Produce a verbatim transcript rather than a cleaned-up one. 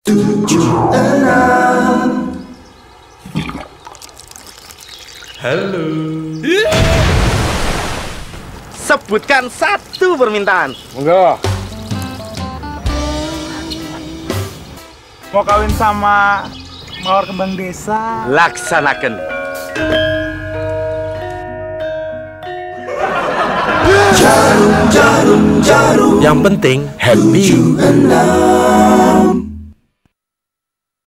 tujuh enam. Halo. Sebutkan satu permintaan. Enggak. Mau kawin sama mawar kembang desa. Laksanakan. Jarum, jarum, jarum. Yang penting happy. tujuh enam.